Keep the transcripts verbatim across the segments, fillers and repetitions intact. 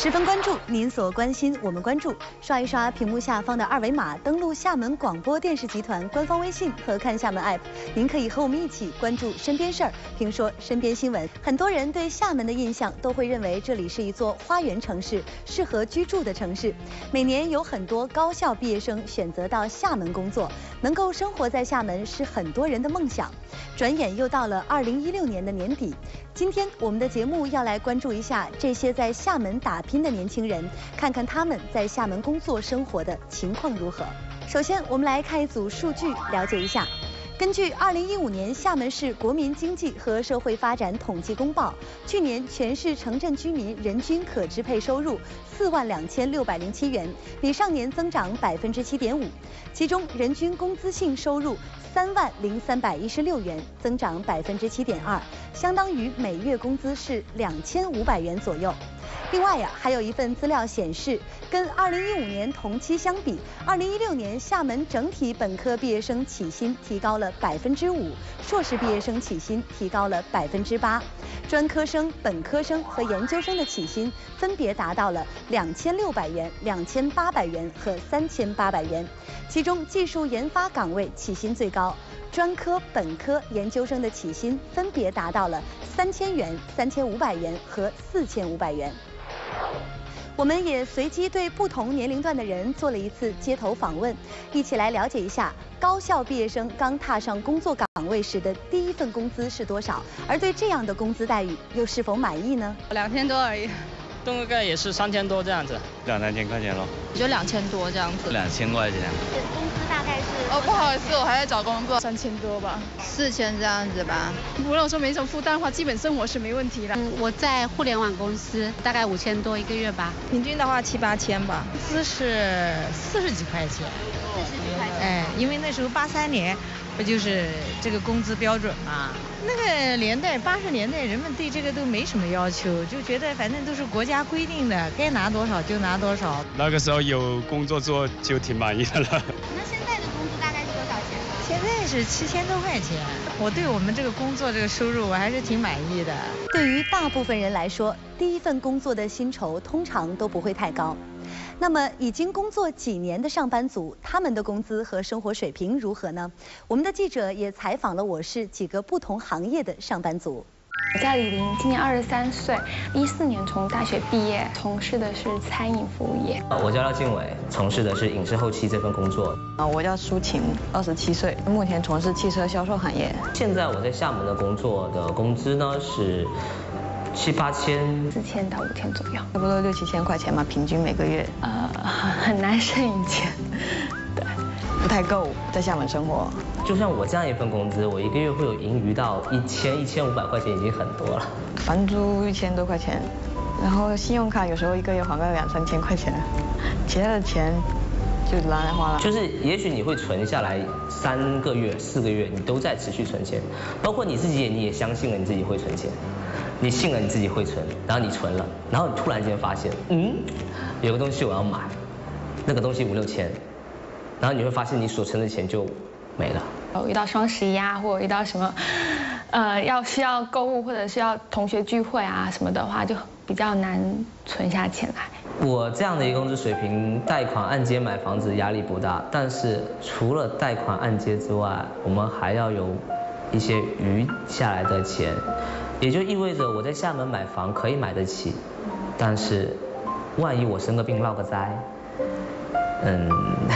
十分关注您所关心，我们关注。刷一刷屏幕下方的二维码，登录厦门广播电视集团官方微信和看厦门 A P P， 您可以和我们一起关注身边事儿，评说身边新闻。很多人对厦门的印象都会认为这里是一座花园城市，适合居住的城市。每年有很多高校毕业生选择到厦门工作，能够生活在厦门是很多人的梦想。转眼又到了二零一六年的年底，今天我们的节目要来关注一下这些在厦门打拼的年轻人，看看他们在厦门工作生活的情况如何。首先，我们来看一组数据，了解一下。根据二零一五年厦门市国民经济和社会发展统计公报，去年全市城镇居民人均可支配收入四万两千六百零七元，比上年增长百分之七点五。其中，人均工资性收入三万零三百一十六元，增长百分之七点二，相当于每月工资是两千五百元左右。另外呀，还有一份资料显示，跟二零一五年同期相比，二零一六年厦门整体本科毕业生起薪提高了百分之五，硕士毕业生起薪提高了百分之八，专科生、本科生和研究生的起薪分别达到了两千六百元、两千八百元和三千八百元，其中技术研发岗位起薪最高。专科、本科、研究生的起薪分别达到了三千元、三千五百元和四千五百元。我们也随机对不同年龄段的人做了一次街头访问，一起来了解一下高校毕业生刚踏上工作岗位时的第一份工资是多少，而对这样的工资待遇又是否满意呢？ 两千多而已。大概也是三千多这样子， 两三千块钱咯， 也就两千多这样子。 两千块钱。 工资大概是？ 哦，不好意思，我还在找工作， 三千多吧， 四千这样子吧。 如果说没什么负担的话，基本生活是没问题的。 嗯，我在互联网公司，大概五千多一个月吧， 平均的话七八千吧。 工资是四十几块钱。 四十几块钱。 哎，因为那时候八三年，不就是这个工资标准嘛？那个年代，八十年代人们对这个都没什么要求，就觉得反正都是国家规定的，该拿多少就拿多少。 那个时候有工作做就挺满意的了。 那现在的工资大概是多少钱？ 现在是七千多块钱。我对我们这个工作这个收入我还是挺满意的。 对于大部分人来说，第一份工作的薪酬通常都不会太高。那么，已经工作几年的上班族，他们的工资和生活水平如何呢？我们的记者也采访了我市几个不同行业的上班族。 我叫李玲，今年二十三岁，一四年从大学毕业，从事的是餐饮服务业。 我叫廖静伟，从事的是影视后期这份工作。 啊，我叫苏晴，二十七岁，目前从事汽车销售行业。 现在我在厦门的工作的工资呢是七八千， 四千到五千左右， 差不多六七千块钱嘛，平均每个月。 呃，很难剩一千，对， 不太够在厦门生活。 就像我这样一份工资，我一个月会有盈余到一千、一千五百块钱，已经很多了。 房租一千多块钱，然后信用卡有时候一个月还个两三千块钱，其他的钱就拿来花了。 就是也许你会存下来三个月、四个月，你都在持续存钱，包括你自己也你也相信了你自己会存钱。你信了你自己会存，然后你存了，然后你突然间发现，嗯，有个东西我要买，那个东西五六千，然后你会发现你所存的钱就没了。 遇到双十一啊，或者遇到什么，呃，要需要购物或者是要同学聚会啊什么的话，就比较难存下钱来。 我这样的一个工资水平，贷款按揭买房子压力不大，但是除了贷款按揭之外，我们还要有一些余下来的钱。也就意味着我在厦门买房可以买得起，但是万一我生个病落个灾，嗯，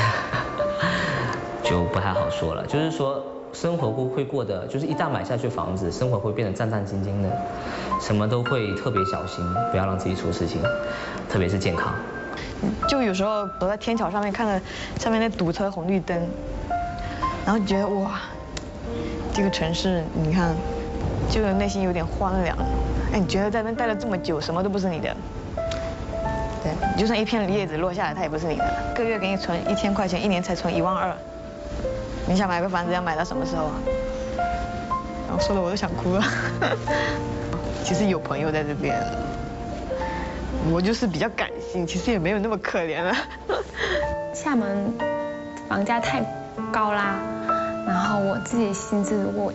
就不太好说了。就是说生活会会过得，就是一旦买下去房子，生活会变得战战兢兢的，什么都会特别小心，不要让自己出事情，特别是健康。 就有时候走在天桥上面，看着上面那堵车红绿灯，然后觉得哇，这个城市你看。就内心有点荒凉，哎，你觉得在那待了这么久，什么都不是你的，对，就算一片叶子落下来，它也不是你的。个月给你存一千块钱，一年才存一万二，你想买个房子要买到什么时候啊？然后说的我都想哭了。其实有朋友在这边，我就是比较感性，其实也没有那么可怜了。 厦门房价太高啦，然后我自己薪资如果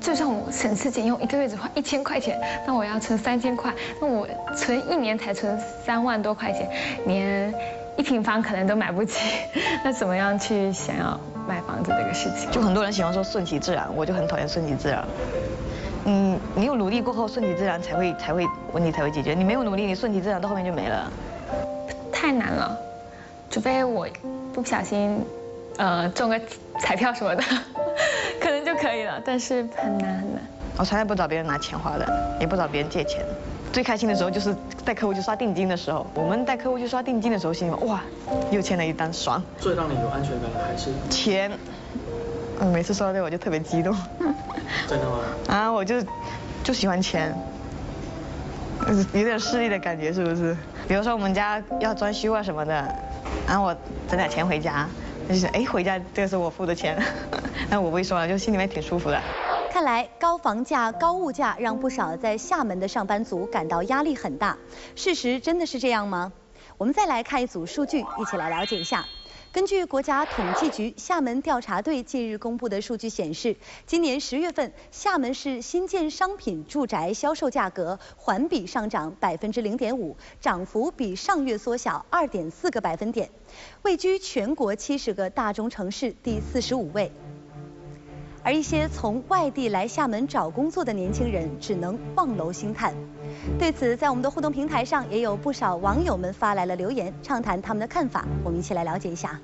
就算我省吃俭用，一个月只花一千块钱，那我要存三千块，那我存一年才存三万多块钱，连一平方可能都买不起，那怎么样去想要买房子这个事情？ 就很多人喜欢说顺其自然，我就很讨厌顺其自然。嗯，你有努力过后，顺其自然才会才会问题才会解决。你没有努力，你顺其自然到后面就没了。 太难了，除非我不小心，呃，中个彩票什么的，可能就可以了。但是很难很难。 我从来不找别人拿钱花的，也不找别人借钱。最开心的时候就是带客户去刷定金的时候。我们带客户去刷定金的时候，心里面哇，又签了一单，爽。 最让你有安全感的还是钱。嗯，每次收到这我就特别激动。 真的吗？ 啊，我就就喜欢钱，有点势利的感觉，是不是？比如说我们家要装修啊什么的，然后我整点钱回家，就是哎回家这个是我付的钱，那我不会说了，就心里面挺舒服的。 看来高房价、高物价让不少在厦门的上班族感到压力很大。事实真的是这样吗？我们再来看一组数据，一起来了解一下。根据国家统计局厦门调查队近日公布的数据显示，今年十月份，厦门市新建商品住宅销售价格环比上涨百分之零点五，涨幅比上月缩小二点四个百分点，位居全国七十个大中城市第四十五位。而一些从外地来厦门找工作的年轻人只能望楼兴叹。对此，在我们的互动平台上也有不少网友们发来了留言，畅谈他们的看法。我们一起来了解一下。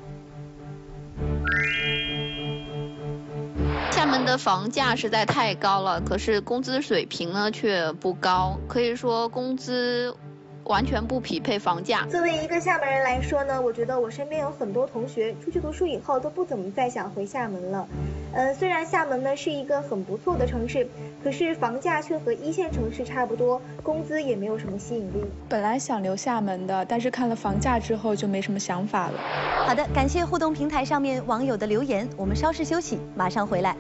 厦门的房价实在太高了，可是工资水平呢却不高，可以说工资完全不匹配房价。 作为一个厦门人来说呢，我觉得我身边有很多同学出去读书以后都不怎么再想回厦门了。呃，虽然厦门呢是一个很不错的城市，可是房价却和一线城市差不多，工资也没有什么吸引力。 本来想留厦门的，但是看了房价之后就没什么想法了。 好的，感谢互动平台上面网友的留言，我们稍事休息，马上回来。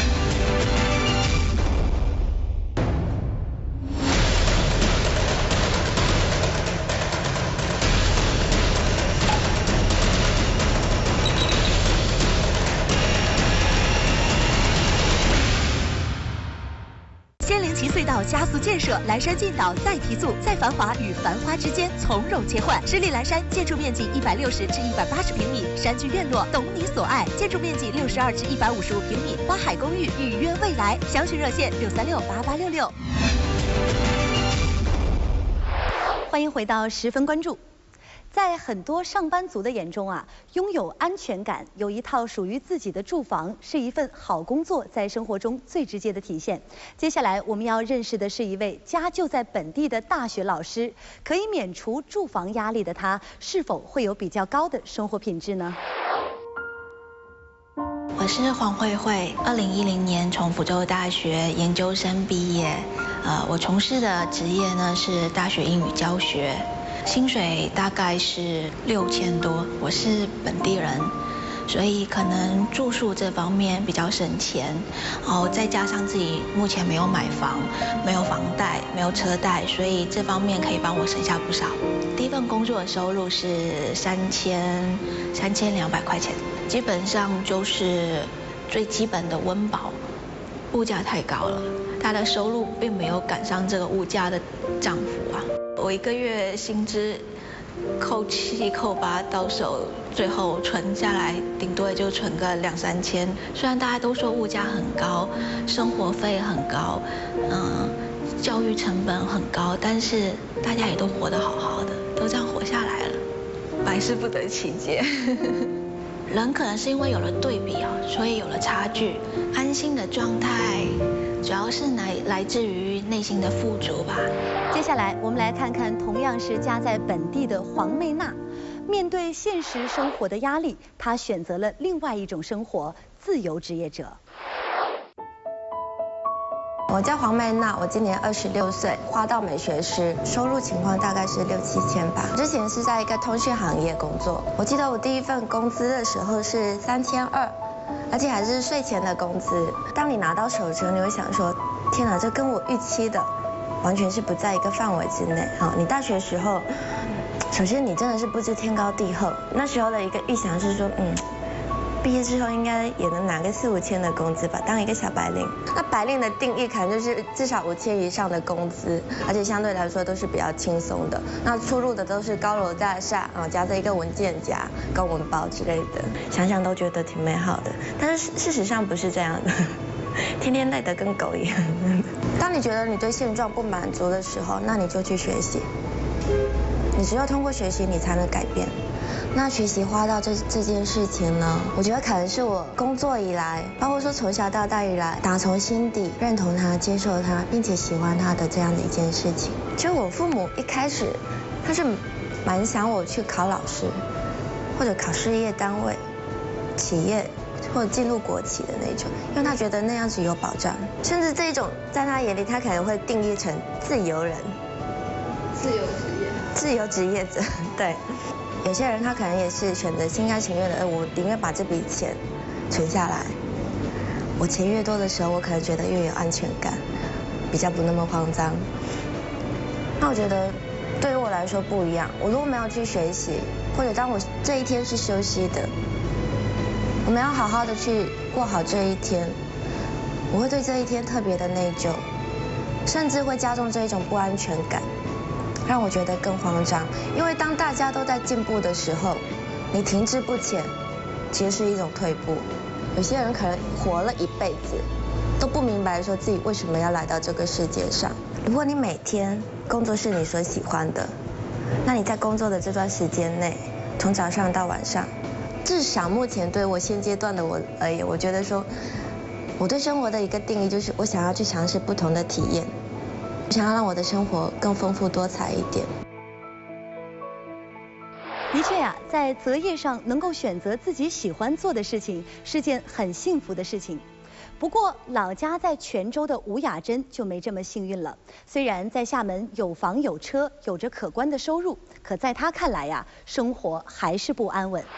隧道加速建设，蓝山进岛再提速，在繁华与繁花之间从容切换。十里蓝山建筑面积一百六十至一百八十平米，山居院落，懂你所爱；建筑面积六十二至一百五十五平米，花海公寓，预约未来。详询热线六三六八八六六。 欢迎回到十分关注。在很多上班族的眼中啊，拥有安全感，有一套属于自己的住房，是一份好工作在生活中最直接的体现。接下来我们要认识的是一位家就在本地的大学老师，可以免除住房压力的他，是否会有比较高的生活品质呢？ 我是黄慧慧，二零一零年从福州大学研究生毕业，呃，我从事的职业呢是大学英语教学。薪水大概是六千多，我是本地人，所以可能住宿这方面比较省钱，然后再加上自己目前没有买房，没有房贷，没有车贷，所以这方面可以帮我省下不少。第一份工作的收入是三千三千两百块钱，基本上就是最基本的温饱。物价太高了，他的收入并没有赶上这个物价的涨幅啊。我一个月薪资扣七扣八到手，最后存下来顶多也就存个两三千。虽然大家都说物价很高，生活费很高，嗯，教育成本很高，但是大家也都活得好好的，都这样活下来了，百思不得其解。人可能是因为有了对比啊，所以有了差距。安心的状态，主要是来来自于内心的富足吧。 接下来我们来看看同样是家在本地的黄媚娜，面对现实生活的压力，她选择了另外一种生活——自由职业者。 我叫黄媚娜，我今年二十六岁，花道美学师，收入情况大概是六七千吧。之前是在一个通讯行业工作，我记得我第一份工资的时候是三千二，而且还是税前的工资。当你拿到手的时候，你会想说，天哪，这跟我预期的完全是不在一个范围之内。好，你大学时候，首先你真的是不知天高地厚，那时候的一个预想是说，嗯。 毕业之后应该也能拿个四五千的工资吧，当一个小白领。那白领的定义可能就是至少五千以上的工资，而且相对来说都是比较轻松的。那出入的都是高楼大厦啊，夹着一个文件夹、公文包之类的，想想都觉得挺美好的。但是事实上不是这样的，天天累得跟狗一样。当你觉得你对现状不满足的时候，那你就去学习。你只有通过学习，你才能改变。那学习花到这这件事情呢，我觉得可能是我工作以来，包括说从小到大以来，打从心底认同它、接受它，并且喜欢它的这样的一件事情。就我父母一开始，他是蛮想我去考老师，或者考事业单位、企业，或者进入国企的那种，因为他觉得那样子有保障。甚至这种在他眼里，他可能会定义成自由人、 自由职业、 自由职业者，对。有些人他可能也是选择心甘情愿的，呃，我宁愿把这笔钱存下来。我钱越多的时候，我可能觉得越有安全感，比较不那么慌张。那我觉得对于我来说不一样。我如果没有去学习，或者当我这一天是休息的，我们要好好的去过好这一天，我会对这一天特别的内疚，甚至会加重这一种不安全感。让我觉得更慌张，因为当大家都在进步的时候，你停滞不前，其实是一种退步。有些人可能活了一辈子，都不明白说自己为什么要来到这个世界上。如果你每天工作是你所喜欢的，那你在工作的这段时间内，从早上到晚上，至少目前对我现阶段的我而言，我觉得说，我对生活的一个定义就是我想要去尝试不同的体验。想要让我的生活更丰富多彩一点。 的确呀、啊，在择业上能够选择自己喜欢做的事情，是件很幸福的事情。不过，老家在泉州的吴雅珍就没这么幸运了。虽然在厦门有房有车，有着可观的收入，可在她看来呀、啊，生活还是不安稳。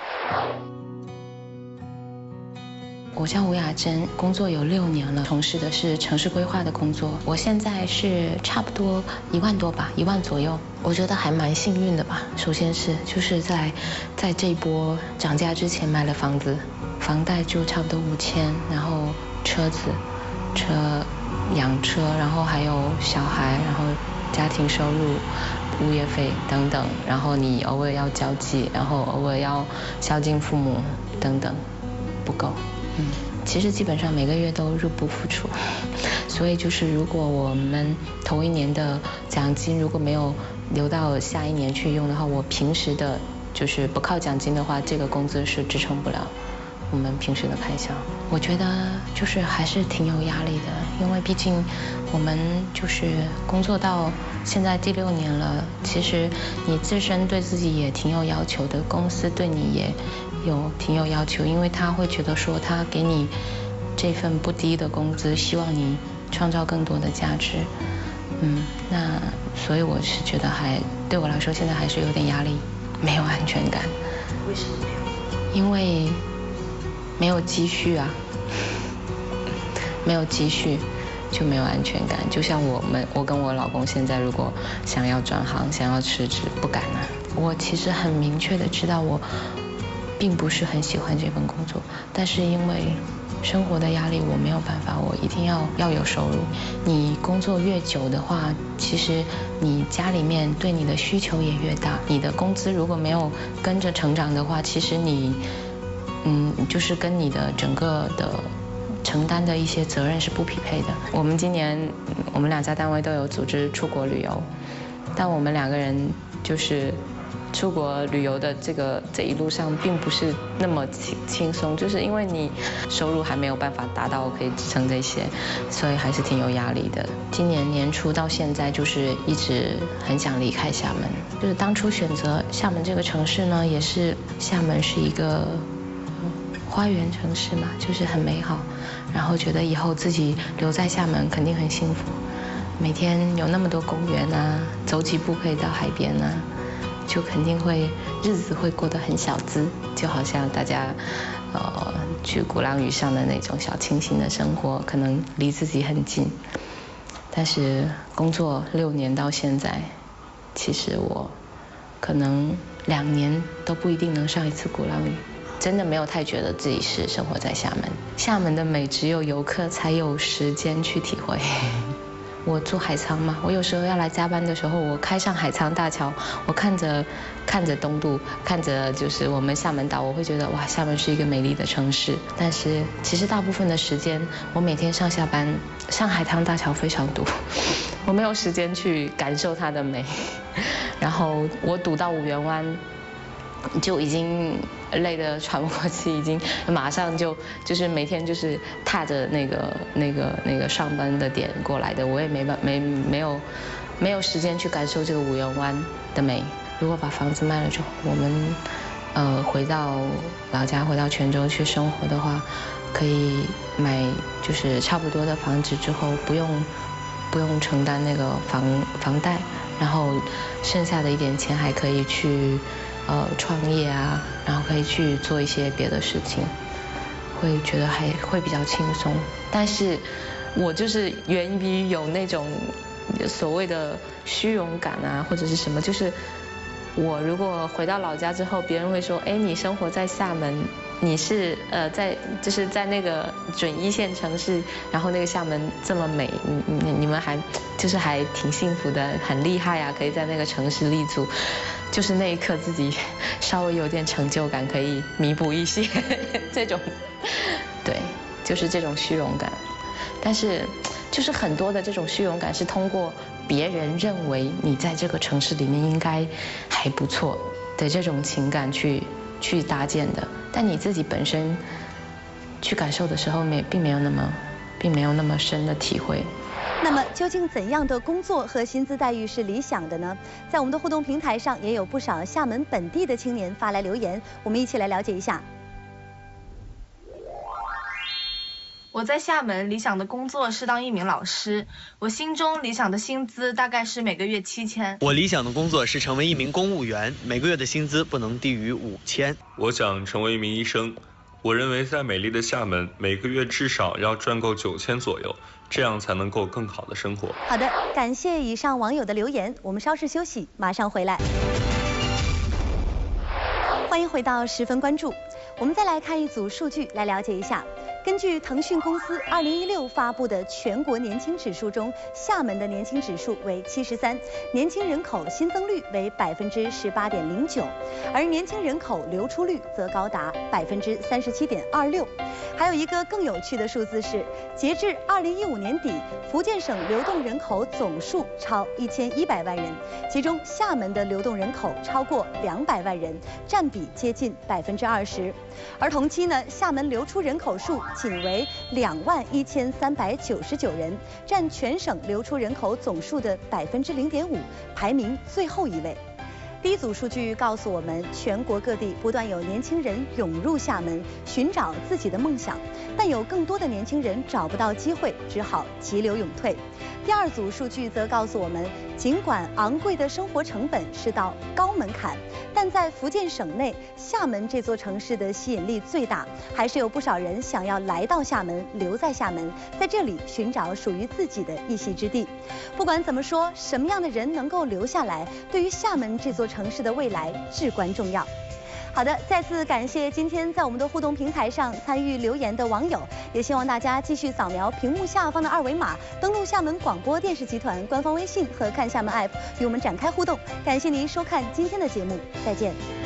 我叫吴雅珍，工作有六年了，从事的是城市规划的工作。我现在是差不多一万多吧，一万左右。我觉得还蛮幸运的吧。首先是就是在在这一波涨价之前买了房子，房贷就差不多五千，然后车子、车养车，然后还有小孩，然后家庭收入、物业费等等，然后你偶尔要交际，然后偶尔要孝敬父母等等，不够。嗯，其实基本上每个月都入不敷出，所以就是如果我们头一年的奖金如果没有留到下一年去用的话，我平时的就是不靠奖金的话，这个工资是支撑不了我们平时的开销。我觉得就是还是挺有压力的，因为毕竟我们就是工作到现在第六年了，其实你自身对自己也挺有要求的，公司对你也有挺有要求，因为他会觉得说他给你这份不低的工资，希望你创造更多的价值。嗯，那所以我是觉得还对我来说现在还是有点压力，没有安全感。 为什么没有？ 因为没有积蓄啊，没有积蓄就没有安全感。就像我们，我跟我老公现在如果想要转行，想要辞职，不敢啊。我其实很明确的知道我并不是很喜欢这份工作，但是因为生活的压力，我没有办法，我一定要要有收入。你工作越久的话，其实你家里面对你的需求也越大。你的工资如果没有跟着成长的话，其实你，嗯，就是跟你的整个的承担的一些责任是不匹配的。我们今年我们两家单位都有组织出国旅游，但我们两个人就是出国旅游的这个这一路上并不是那么轻轻松，就是因为你收入还没有办法达到可以支撑这些，所以还是挺有压力的。今年年初到现在就是一直很想离开厦门，就是当初选择厦门这个城市呢，也是厦门是一个花园城市嘛，就是很美好，然后觉得以后自己留在厦门肯定很幸福，每天有那么多公园啊，走几步可以到海边啊，就肯定会日子会过得很小资，就好像大家呃去鼓浪屿上的那种小清新的生活，可能离自己很近。但是工作六年到现在，其实我可能两年都不一定能上一次鼓浪屿。 真的没有太觉得自己是生活在厦门。厦门的美只有游客才有时间去体会。我做海沧嘛，我有时候要来加班的时候，我开上海沧大桥，我看着看着东渡，看着就是我们厦门岛，我会觉得哇，厦门是一个美丽的城市。但是其实大部分的时间，我每天上下班上海沧大桥非常堵，我没有时间去感受它的美。然后我堵到五缘湾，就已经累得喘不过气，已经马上就就是每天就是踏着那个那个那个上班的点过来的，我也没办没没有没有时间去感受这个五缘湾的美。如果把房子卖了之后，我们呃回到老家，回到泉州去生活的话，可以买就是差不多的房子之后，不用不用承担那个房房贷，然后剩下的一点钱还可以去。呃，创业啊，然后可以去做一些别的事情，会觉得还会比较轻松。但是，我就是源于有那种所谓的虚荣感啊，或者是什么，就是我如果回到老家之后，别人会说，哎，你生活在厦门，你是呃在就是在那个准一线城市，然后那个厦门这么美，你你你们还就是还挺幸福的，很厉害啊，可以在那个城市立足。就是那一刻自己稍微有点成就感，可以弥补一些这种，对，就是这种虚荣感。但是，就是很多的这种虚荣感是通过别人认为你在这个城市里面应该还不错的这种情感去去搭建的，但你自己本身去感受的时候，没并没有那么，并没有那么深的体会。 那么究竟怎样的工作和薪资待遇是理想的呢？在我们的互动平台上也有不少厦门本地的青年发来留言，我们一起来了解一下。 我在厦门理想的工作是当一名老师，我心中理想的薪资大概是每个月七千。 我理想的工作是成为一名公务员，每个月的薪资不能低于五千。 我想成为一名医生，我认为在美丽的厦门，每个月至少要赚够九千左右。这样才能够更好的生活。 好的，感谢以上网友的留言，我们稍事休息，马上回来。欢迎回到十分关注，我们再来看一组数据，来了解一下。根据腾讯公司二零一六发布的全国年轻指数中，厦门的年轻指数为七十三，年轻人口新增率为百分之十八点零九，而年轻人口流出率则高达百分之三十七点二六。还有一个更有趣的数字是，截至二零一五年底，福建省流动人口总数超一千一百万人，其中厦门的流动人口超过两百万人，占比接近百分之二十。而同期呢，厦门流出人口数仅为两万一千三百九十九人，占全省流出人口总数的百分之零点五，排名最后一位。第一组数据告诉我们，全国各地不断有年轻人涌入厦门，寻找自己的梦想，但有更多的年轻人找不到机会，只好急流勇退。第二组数据则告诉我们，尽管昂贵的生活成本是道高门槛，但在福建省内，厦门这座城市的吸引力最大，还是有不少人想要来到厦门，留在厦门，在这里寻找属于自己的一席之地。不管怎么说，什么样的人能够留下来，对于厦门这座城市的未来至关重要。好的，再次感谢今天在我们的互动平台上参与留言的网友，也希望大家继续扫描屏幕下方的二维码，登录厦门广播电视集团官方微信和看厦门 app 与我们展开互动。感谢您收看今天的节目，再见。